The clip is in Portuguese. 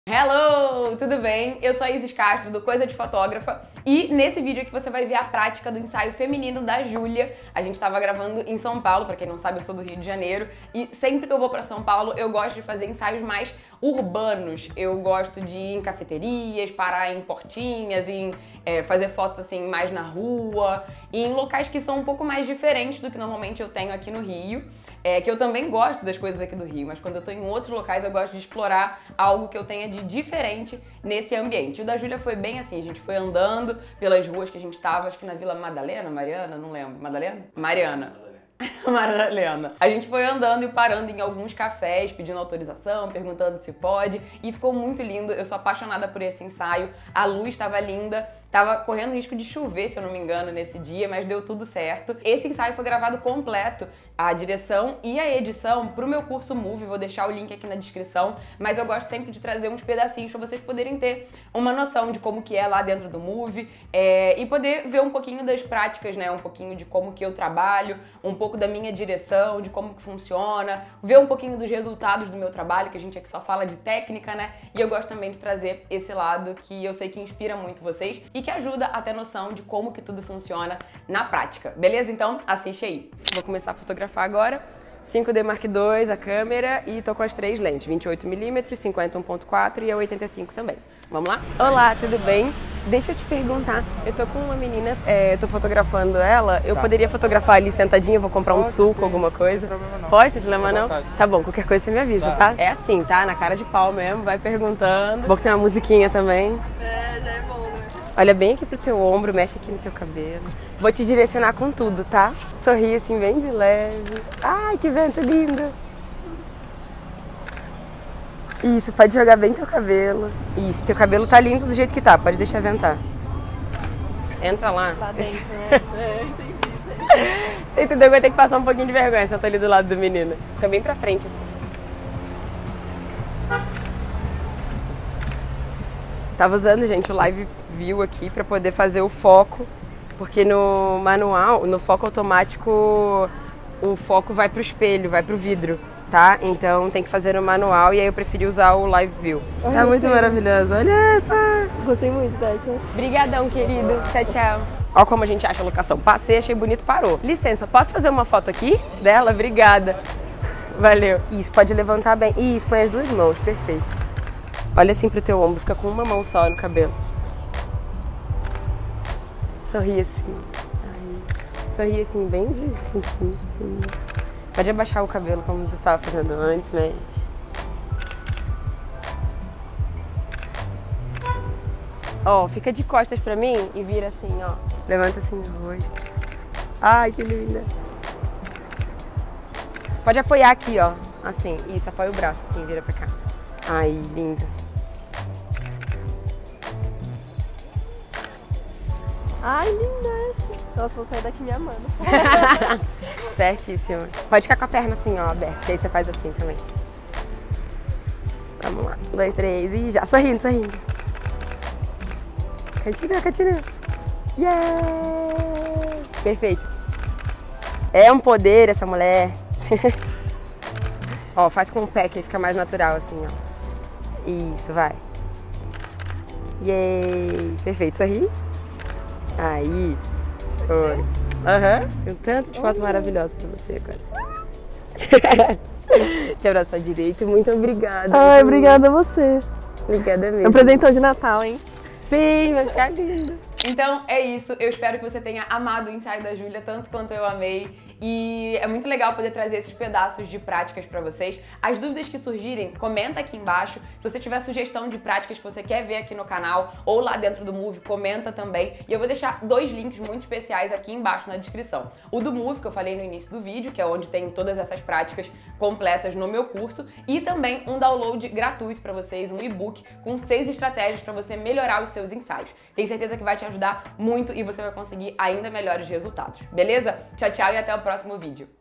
Hello, tudo bem? Eu sou a Isis Castro, do Coisa de Fotógrafa, e nesse vídeo aqui você vai ver a prática do ensaio feminino da Júlia. A gente estava gravando em São Paulo, pra quem não sabe eu sou do Rio de Janeiro, e sempre que eu vou pra São Paulo eu gosto de fazer ensaios mais urbanos. Eu gosto de ir em cafeterias, parar em portinhas, fazer fotos assim mais na rua, e em locais que são um pouco mais diferentes do que normalmente eu tenho aqui no Rio. Que eu também gosto das coisas aqui do Rio, mas quando eu tô em outros locais eu gosto de explorar algo que eu tenha de diferente nesse ambiente. E o da Júlia foi bem assim, a gente foi andando pelas ruas que a gente tava, acho que na Vila Madalena, Mariana, não lembro. Madalena? Mariana. Madalena. A gente foi andando e parando em alguns cafés, pedindo autorização, perguntando se pode, e ficou muito lindo. Eu sou apaixonada por esse ensaio. A luz estava linda, tava correndo risco de chover, se eu não me engano, nesse dia, mas deu tudo certo. Esse ensaio foi gravado completo, a direção e a edição, pro meu curso Move, vou deixar o link aqui na descrição, mas eu gosto sempre de trazer uns pedacinhos para vocês poderem ter uma noção de como que é lá dentro do Move, e poder ver um pouquinho das práticas, né, um pouquinho de como que eu trabalho, um pouco da minha direção, de como que funciona, ver um pouquinho dos resultados do meu trabalho, que a gente aqui só fala de técnica, né, e eu gosto também de trazer esse lado que eu sei que inspira muito vocês e que ajuda a ter noção de como que tudo funciona na prática, beleza? Então assiste aí. Vou começar a fotografar agora. 5D Mark II a câmera e tô com as três lentes, 28mm, 50 1.4 e a 85 também. Vamos lá? Olá, tudo bem? Deixa eu te perguntar, eu tô com uma menina, tô fotografando ela, eu poderia fotografar ali sentadinha, vou comprar um suco, alguma coisa? Pode, tem problema não? Tá bom, qualquer coisa você me avisa, tá? É assim, tá? Na cara de pau mesmo, vai perguntando. Vou ter uma musiquinha também. Já é bom, né? Olha bem aqui pro teu ombro, mexe aqui no teu cabelo. Vou te direcionar com tudo, tá? Sorri assim, bem de leve. Ai, que vento lindo! Isso, pode jogar bem teu cabelo. Isso, teu cabelo tá lindo do jeito que tá, pode deixar ventar. Entra lá. Lá dentro, né? Entendi. Você entendeu? Vai ter que passar um pouquinho de vergonha se eu tô ali do lado do menino. Fica bem pra frente, assim. Tava usando, gente, o Live View aqui pra poder fazer o foco, porque no manual, no foco automático, o foco vai pro espelho, vai pro vidro, tá? Então tem que fazer no manual e aí eu preferi usar o Live View. Tá muito maravilhoso, olha essa! Gostei muito dessa. Brigadão, querido. Tchau, tchau. Olha como a gente acha a locação. Passei, achei bonito, parou. Licença, posso fazer uma foto aqui dela? Obrigada. Valeu. Isso, pode levantar bem. Isso, põe as duas mãos, perfeito. Olha assim pro teu ombro, fica com uma mão só no cabelo. Sorri assim. Aí. Sorri assim, bem de cantinho. Pode abaixar o cabelo como você estava fazendo antes, né? Ó, fica de costas pra mim e vira assim, ó. Levanta assim o rosto. Ai, que linda. Pode apoiar aqui, ó. Assim, isso, apoia o braço assim, vira pra cá. Ai, linda. Ai, linda essa. Nossa, vou sair daqui me amando. Certíssimo. Pode ficar com a perna assim, ó, aberta, que aí você faz assim também. Vamos lá. 1, 2, 3 e já. Sorrindo, sorrindo. Cantinho, cantinho. Yeah! Perfeito. É um poder essa mulher. Ó, faz com o pé que ele fica mais natural assim, ó. Isso, vai. Yay! Perfeito, sorri. Aí. Foi. Aham. Tem um tanto de foto maravilhosa pra você agora. Te abraço à direita. Muito obrigada. Ai, obrigada a você. Obrigada mesmo. É um presentão de Natal, hein? Sim, vai ficar lindo. Então é isso, eu espero que você tenha amado o ensaio da Júlia tanto quanto eu amei. E é muito legal poder trazer esses pedaços de práticas pra vocês. As dúvidas que surgirem, comenta aqui embaixo. Se você tiver sugestão de práticas que você quer ver aqui no canal ou lá dentro do Move, comenta também. E eu vou deixar dois links muito especiais aqui embaixo na descrição. O do Move, que eu falei no início do vídeo, que é onde tem todas essas práticas completas no meu curso. E também um download gratuito pra vocês, um e-book com 6 estratégias pra você melhorar os seus ensaios. Tenho certeza que vai te ajudar muito e você vai conseguir ainda melhores resultados. Beleza? Tchau, tchau e até o próximo vídeo.